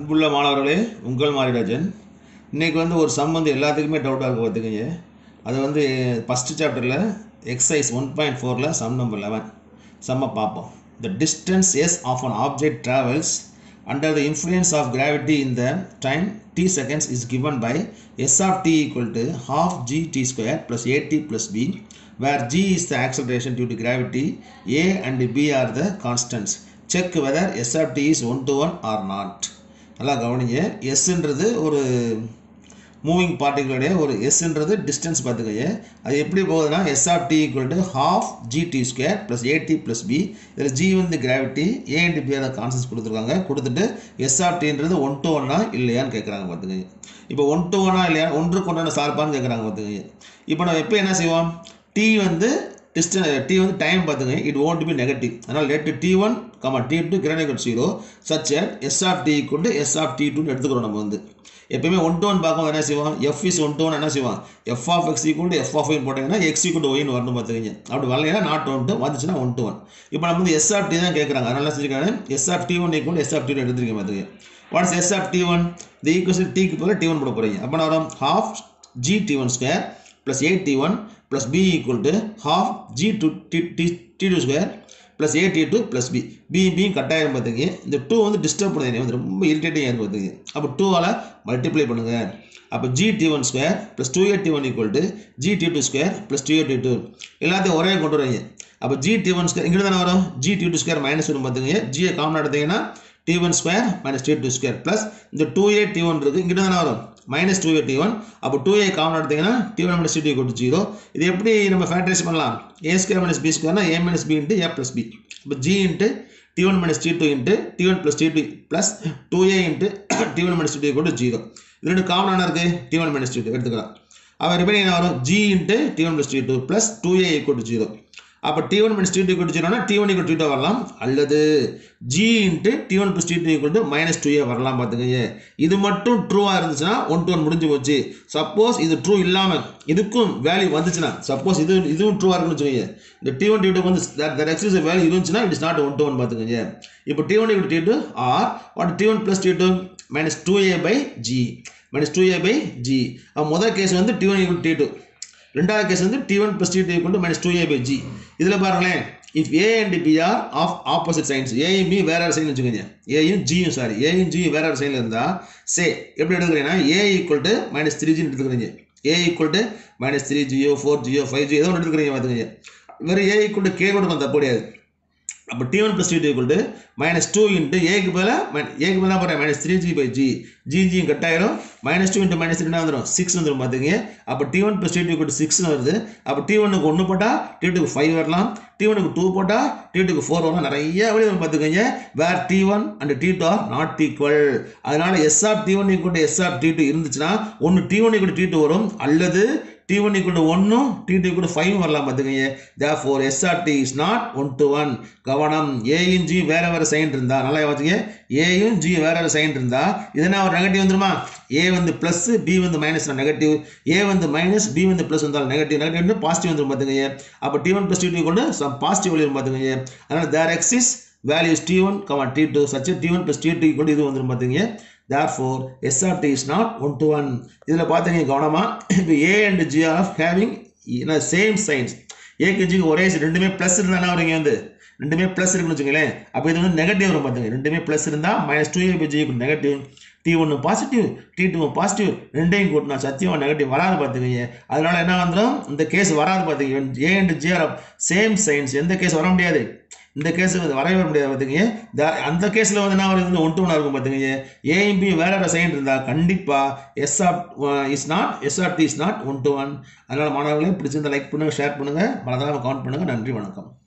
அன்புள்ள மாணவர்களே, உங்கள் மாரிராஜன். இன்றைக்கி ஒரு சம் எல்லாத்துக்குமே டவுட்டாக இருக்கும் பார்த்துக்கங்க. அது ஃபஸ்ட்டு சாப்டரில் எக்ஸசைஸ் 1.4 சம் நம்பர் 11 சம்மை பார்ப்போம். The distance s of an object travels under the influence of gravity in the time t seconds is given by s of t equal to half gt square plus at plus b, where g is the acceleration due to gravity, a and b are the constants. Check whether s of t is 1:1 or not. நல்லா கவனிங்க. எஸ்ன்றது ஒரு moving பார்ட்டிகளுடைய ஒரு எஸ்ன்றது distance பார்த்துக்கங்க. அது எப்படி போகுதுன்னா s of t equal to half g t square plus a t plus b. இதில் g gravity, a and b அதை கான்செப்ட்ஸ் கொடுத்துருக்காங்க. கொடுத்துட்டு எஸ் ஆஃப் டின்றது 1:1 இல்லையான்னு கேட்குறாங்க பார்த்துக்கங்க. இப்போ 1:1 இல்லையா, ஒன்றுக்கு ஒன்றான சார்பான்னு கேட்குறாங்க பார்த்துக்கங்க. இப்போ நம்ம எப்போ என்ன செய்வோம், டி டி டைம் பார்த்துங்க, இட் won't be நெகட்டிவ். அதனால் let t1, t2 greater than 0 such that s of t equal to s of t2 எடுத்துக்கிறோம். நம்ம எப்பயுமே 1:1 பார்க்கும் என்ன செய்வோம், f is 1:1 என்ன செய்வோம், f of x equal to f of y போட்டிங்கன்னா x equal to y வரணும் பார்த்துக்கங்க. அப்படி வரலைன்னா நாட் 1 வந்துச்சுன்னா 1:1. இப்போ நம்ம s of t தான் கேட்குறாங்க. அதனால என்ன செஞ்சுருக்காங்க, s of t1 equal to s of t2 எடுத்துருக்கேன் பார்த்துக்கங்க. what is s of t1, the equation t க்கு போல t1 போட போகிறீங்க. அப்போ நான் வரும் half g t1 square plus 8t1 plus b equal to half g t2 square plus at2 plus b. b கட்டாயம் பார்த்துங்க. இந்த 2 டிஸ்டர்ப் பண்ணுது, ரொம்ப இரிட்டேட்டிங் ஆகிருக்கு பார்த்துங்க. அப்போ 2ஆல் மல்டிப்ளை பண்ணுங்க. அப்போ g t1 square plus 2at1 equal to g t2 square plus 2at2 எல்லாத்தையும் ஒரே கொண்டு வரீங்க. அப்போ g t1 square இங்கே தானே வரும், g t2 square மைனஸ் வரும் பார்த்துங்க. g காமன் எடுத்தீங்கன்னா t1 square minus t2 square plus இந்த 2a t1 இருக்குது, இங்கே தானே வரும் minus 2a t1. அப்போ 2a காமன் எடுத்தீங்கன்னா t1 minus t2 equal to 0. இது எப்படி நம்ம ஃபேக்டரைஸ் பண்ணலாம், a square minus b square a minus b into a plus b. இப்போ g into t1 minus t2 into t1 plus t2 plus 2a into t1 minus t2 equal to 0. இது ரெண்டு காமனாக இருக்குது, t1 minus t2 எடுத்துக்கலாம். அப்போ remaining என்ன வரும், g into t1 plus t2 plus 2a equal to 0. அப்போ t1 minus t2 equal to 0 t1 equal to 2 வரலாம், அல்லது g into t1 plus t2 equal to minus 2a வரலாம் பார்த்துக்கங்க. இது மட்டும் ட்ரூவாக இருந்துச்சுன்னா 1:1 முடிஞ்சு போச்சு. சப்போஸ் இது ட்ரூ இல்லாமல் இதுக்கும் வேல்யூ வந்துச்சுன்னா, சப்போஸ் இதுவும் ட்ரூவாக இருக்குன்னு வச்சுக்கோங்க, இந்த t1 t2 that exists value இருந்துச்சுன்னா இட் இஸ் நாட் 1:1 பார்த்துக்கங்க. இப்போ t1 equal to t2 or what t1 plus t2 minus 2a by g minus 2a by g. முதல் case t1 equal to t2, ரெண்டாவது case t1 plus t2 equal to minus 2a by g. இதில் பாருங்களேன், if a and b are of opposite signs, a and b வேற sign வச்சுக்கோங்க, ஏயும் ஜியும் ஏயும் ஜியும் வேற சைனில் இருந்தால் சே எப்படி எடுத்துக்கிறீங்கன்னா a equal to minus 3g எடுத்துக்கிறீங்க. a equal to minus 3g 4g 5g ஏதோ ஒன்று எடுத்துக்கிறீங்க பார்த்துக்கங்க. வேறு a equal to k கூட கொஞ்சம் தப்பு கிடையாது. அப்போ t1 plus t2 equal to minus 2 into a க்கு பதிலாக போகிறேன் minus 3g by g. g கட்டாயிரும், minus 2 into minus 3 வந்துடும் 6 வந்துடும் பார்த்துங்க. அப்போ t1 plus t2 equal to 6 வருது. அப்போ t1க்கு 1 போட்டால் t2க்கு 5 வரலாம், t1க்கு 2 போட்டால் t2க்கு 4 வரலாம். நிறைய வழி வந்து பார்த்துக்கோங்க. வேர் t1 and t2 are not equal. அதனால s of t1 equal to s of t2 இருந்துச்சுன்னா ஒன்று t1 equal to t2 வரும், அல்லது t1 equal to 1 t2 equal to 5 வரலாம் பார்த்துக்கங்க. therefore s of t is not 1:1. கவனம், ஏயும் ஜி வேற சைன் இருந்தா, நல்லா வச்சுங்க, ஏயும் ஜி வேற சைன் இருந்தா இதனா ஒரு நெகட்டிவ் வந்துருமா, a plus b minus negative, a minus b plus வந்தால் நெகட்டிவ் பாசிட்டிவ் வந்துடும் பார்த்துக்கங்க. அப்போ t1 plus t2 equal to some positive வரும் பார்த்துக்கங்க. அதனால there exists values t1, t2 such that t1 plus t2 equal to இது வந்துடும் பார்த்துக்கங்க. therefore s of t is not 1:1. இதில் பார்த்துங்க கவனமா, இப்போ a and g are having same signs, ஏக்கு ஜிக்கு ஒரே ரெண்டுமே ப்ளஸ் இருந்தால் வருங்க, ரெண்டுமே ப்ளஸ் இருக்குன்னு வச்சுங்களேன். அப்போ இது நெகட்டிவ் வரும் பார்த்துங்க. ரெண்டுமே ப்ளஸ் இருந்தால் minus 2a by g negative, t1 positive t2 positive, ரெண்டையும் கூட்டினா சத்தியமாக நெகட்டிவ் வராது பார்த்துக்கங்க. அதனால என்ன வந்துடும், இந்த கேஸ் வராது பார்த்துங்க. a and g are same signs, எந்த கேஸ் வர முடியாது, இந்த கேஸ் வரவே வர முடியாது பார்த்துக்கங்க. அந்த கேஸில் என்ன வருது 1:1 இருக்கும் பார்த்துக்கங்க. ஏயும் பி வேற சைன் இருந்தால் கண்டிப்பாக s of t is not 1:1. அதனால் மாணவர்களே பிடிச்சிருந்தா லைக் பண்ணுங்கள், ஷேர் பண்ணுங்கள், மறக்காம கமெண்ட் பண்ணுங்கள். நன்றி, வணக்கம்.